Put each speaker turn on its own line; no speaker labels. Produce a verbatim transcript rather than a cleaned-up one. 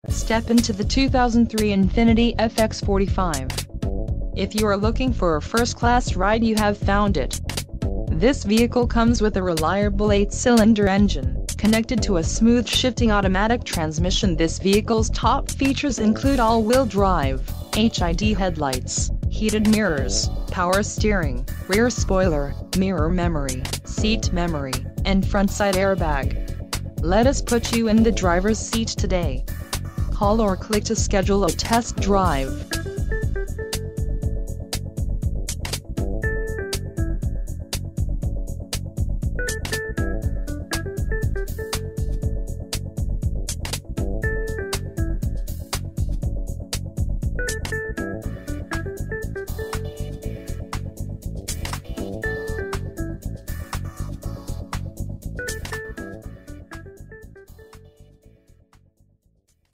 Step into the two thousand three Infiniti F X forty-five. If you are looking for a first-class ride, you have found it. This vehicle comes with a reliable eight-cylinder engine, connected to a smooth shifting automatic transmission. This vehicle's top features include all-wheel drive, H I D headlights, heated mirrors, power steering, rear spoiler, mirror memory, seat memory, and front side airbag. Let us put you in the driver's seat today. Call or click to schedule a test drive.